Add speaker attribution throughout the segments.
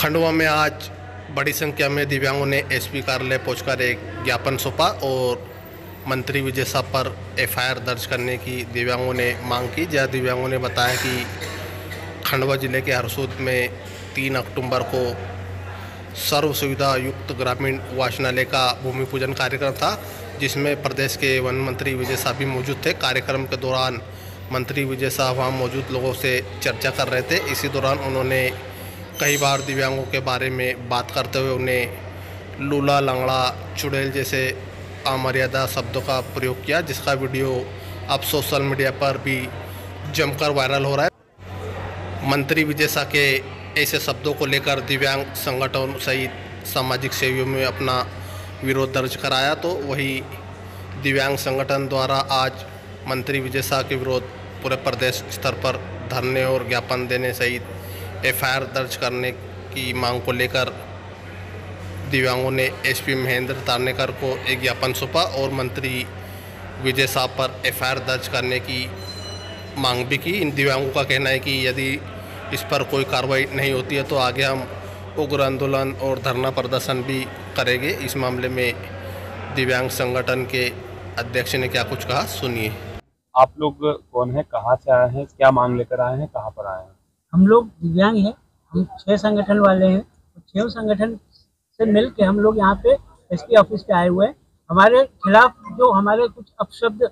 Speaker 1: खंडवा में आज बड़ी संख्या में दिव्यांगों ने एसपी कार्यालय पहुंचकर एक ज्ञापन सौंपा और मंत्री विजय साहब पर एफआईआर दर्ज करने की दिव्यांगों ने मांग की। जहां दिव्यांगों ने बताया कि खंडवा जिले के हरसूद में 3 अक्टूबर को सर्व सुविधा युक्त ग्रामीण वाचनालय का भूमि पूजन कार्यक्रम था, जिसमें प्रदेश के वन मंत्री विजय साहब भी मौजूद थे। कार्यक्रम के दौरान मंत्री विजय साहब वहाँ मौजूद लोगों से चर्चा कर रहे थे। इसी दौरान उन्होंने कई बार दिव्यांगों के बारे में बात करते हुए उन्हें लूला, लंगड़ा, चुड़ैल जैसे अमर्यादा शब्दों का प्रयोग किया, जिसका वीडियो अब सोशल मीडिया पर भी जमकर वायरल हो रहा है। मंत्री विजय साहब के ऐसे शब्दों को लेकर दिव्यांग संगठन सहित सामाजिक सेवियों में अपना विरोध दर्ज कराया, तो वही दिव्यांग संगठन द्वारा आज मंत्री विजय साहब के विरोध पूरे प्रदेश स्तर पर धरने और ज्ञापन देने सहित एफआईआर दर्ज करने की मांग को लेकर दिव्यांगों ने एसपी महेंद्र तारनेकर को एक ज्ञापन सौंपा और मंत्री विजय साहब पर एफआईआर दर्ज करने की मांग भी की। इन दिव्यांगों का कहना है कि यदि इस पर कोई कार्रवाई नहीं होती है तो आगे हम उग्र आंदोलन और धरना प्रदर्शन भी करेंगे। इस मामले में दिव्यांग संगठन के अध्यक्ष ने क्या कुछ कहा, सुनिए।
Speaker 2: आप लोग कौन है, कहाँ से आए हैं, क्या मांग लेकर आए हैं, कहाँ पर आए हैं?
Speaker 3: हम लोग दिव्यांग हैं, हम 6 संगठन वाले हैं। 6 संगठन से मिल के हम लोग यहाँ पे एसपी ऑफिस पे आए हुए हैं। हमारे खिलाफ जो हमारे कुछ अपशब्द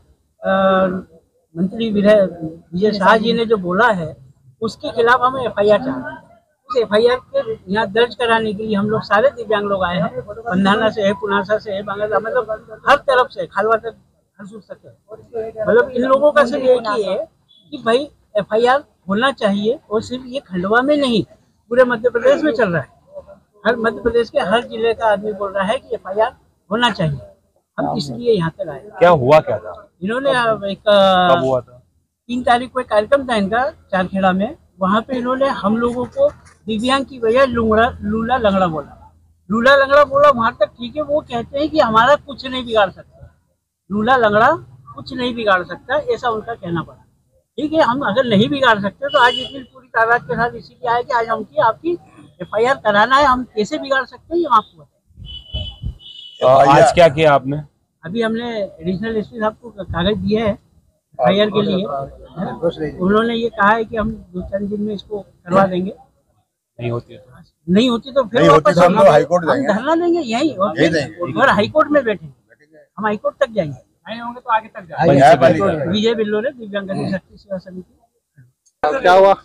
Speaker 3: मंत्री विजय शाह जी ने जो बोला है, उसके खिलाफ हमें एफआईआर चाहिए। उस एफआईआर के यहाँ दर्ज कराने के लिए हम लोग सारे दिव्यांग लोग आए हैं। पंधाना से है, पुनासा से है, बांग्लादेश, मतलब हर तरफ से, खालवा तक, हरसूद तक है। मतलब इन लोगों का सिर्फ एक ही है कि भाई एफआईआर होना चाहिए, और सिर्फ ये खंडवा में नहीं, पूरे मध्य प्रदेश में चल रहा है। हर मध्य प्रदेश के हर जिले का आदमी बोल रहा है कि एफआईआर होना चाहिए। हम इसलिए यहाँ तक आए।
Speaker 2: क्या हुआ, क्या था?
Speaker 3: इन्होंने एक
Speaker 2: कब हुआ था?
Speaker 3: 3 तारीख को एक कार्यक्रम था इनका चारखेड़ा में। वहाँ पे इन्होंने हम लोगों को दिव्यांग की वजह लूला लंगड़ा बोला। लूला लंगड़ा बोला वहाँ तक ठीक है। वो कहते हैं कि हमारा कुछ नहीं बिगाड़ सकता, लूला लंगड़ा कुछ नहीं बिगाड़ सकता, ऐसा उनका कहना पड़ा। ठीक है, हम अगर नहीं बिगाड़ सकते तो आज इतनी पूरी तादाद के साथ इसीलिए आए कि आज हमकी आपकी एफआईआर कराना है। हम कैसे बिगाड़ सकते हैं ये आपको बताएं।
Speaker 2: आज क्या किया आपने?
Speaker 3: अभी हमने एडिशनल एसपी साहब को कागज दिए है एफआईआर के लिए। उन्होंने ये कहा है कि हम 2-4 दिन में इसको करवा देंगे।
Speaker 2: नहीं होती
Speaker 3: तो फिर वापस हम धरना देंगे यहीं, और हाईकोर्ट में बैठेंगे। हम हाईकोर्ट तक जाएंगे, नहीं होंगे तो आगे तक जाएंगे। विजय बिल्लोरे, दिव्यांग शक्ति सेवा समिति।
Speaker 1: क्या हुआ?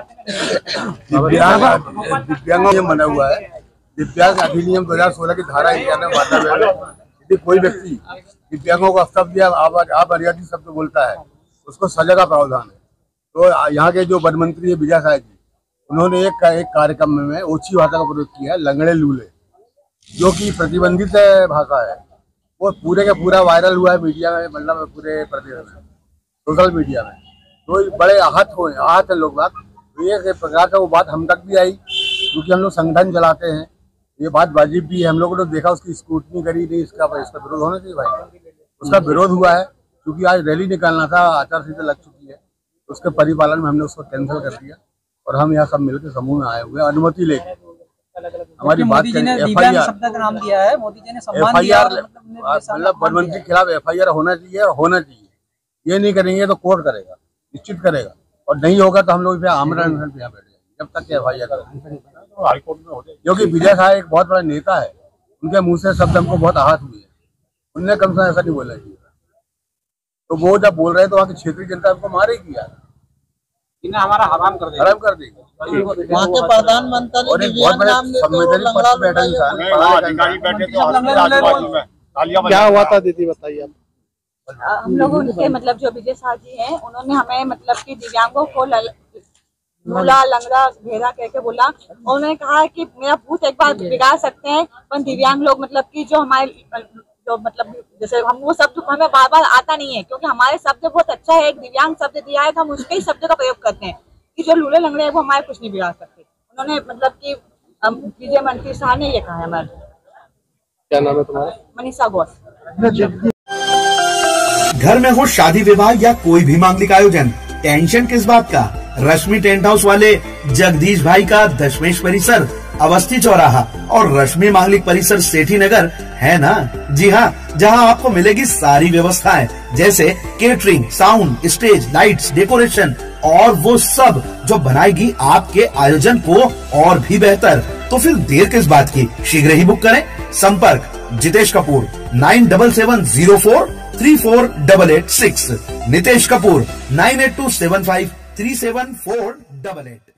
Speaker 4: दिव्यांगों में बना हुआ है दिव्यांग अधिनियम 2016 की धारा 91 यदि कोई व्यक्ति दिव्यांगों का शब्द या अमर्यादित शब्द बोलता है, उसको सजा का प्रावधान है। तो यहाँ के जो वन मंत्री है विजय साहब जी, उन्होंने एक कार्यक्रम में ओछी भाषा का प्रयोग किया है, लंगड़े लूले, जो कि प्रतिबंधित भाषा है। वो पूरे का पूरा वायरल हुआ है मीडिया में, मतलब पूरे प्रदेश में, सोशल मीडिया में। तो बड़े आहत है लोग बात। तो ये प्रकार का वो बात हम तक भी आई, क्योंकि हम लोग संगठन चलाते हैं, ये बात वाजिब भी है। हम लोगों ने देखा, उसकी स्क्रूटनी करी नहीं, इसका विरोध होना चाहिए भाई। उसका विरोध हुआ है क्योंकि आज रैली निकालना था, आचार संहिता लग चुकी है, उसके परिपालन में हमने उसको कैंसिल कर दिया और हम यहाँ सब मिलकर समूह में आए हुए अनुमति लेके हमारी बात करें।
Speaker 3: एफआईआर
Speaker 4: मतलब वन मंत्री के खिलाफ एफआईआर होना चाहिए। ये नहीं करेंगे तो कोर्ट करेगा, निश्चित करेगा, और नहीं होगा तो हम लोग आमरण अनशन पे यहाँ बैठ जाएंगे जब तक एफआईआर हाईकोर्ट में हो जाए। क्योंकि विजय साहब एक बहुत बड़ा नेता है, उनके मुंह से शब्द हमको बहुत आहत हुए हैं। उनने कम से ऐसा नहीं बोला चाहिए। तो वो जब बोल रहे हैं तो वहाँ की क्षेत्रीय जनता उनको मारेगी यार,
Speaker 3: हमारा हराम कर देगी।
Speaker 5: वहाँ के प्रधानमंत्री
Speaker 4: और एक बहुत बड़े संवैधानिक पद पर बैठा इंसान,
Speaker 1: क्या हुआ था दीदी, बताइए आप।
Speaker 6: हम लोग उनके मतलब जो विजय शाह जी हैं, उन्होंने हमें मतलब कि दिव्यांगों को लूला लंगड़ा घेरा कह के बोला। और उन्होंने कहा कि मेरा भूत एक बार बिगाड़ सकते हैं, पर दिव्यांग लोग मतलब कि जो हमारे जो मतलब जैसे हम वो शब्द हमें बार बार आता नहीं है, क्योंकि हमारे शब्द बहुत अच्छा है। एक दिव्यांग शब्द दिया है तो हम उसके ही शब्द का प्रयोग करते हैं कि जो लूले लंगड़े हैं वो हमारे कुछ नहीं बिगाड़ सकते। उन्होंने मतलब कि विजय मंत्री शाह ने ये कहा है। हमारे
Speaker 1: क्या नाम है तुम्हारा?
Speaker 6: मनीषा घोष।
Speaker 7: घर में हो शादी विवाह या कोई भी मांगलिक आयोजन, टेंशन किस बात का। रश्मि टेंट हाउस वाले जगदीश भाई का दशमेश परिसर अवस्थी चौराहा और रश्मि मांगलिक परिसर सेठी नगर है ना। जी हाँ, जहाँ आपको मिलेगी सारी व्यवस्थाएं जैसे catering, sound, stage, lights, decoration और वो सब जो बनाएगी आपके आयोजन को और भी बेहतर। तो फिर देर किस बात की, शीघ्र ही बुक करें। संपर्क जितेश कपूर 9770434886, नितेश कपूर 9827537488।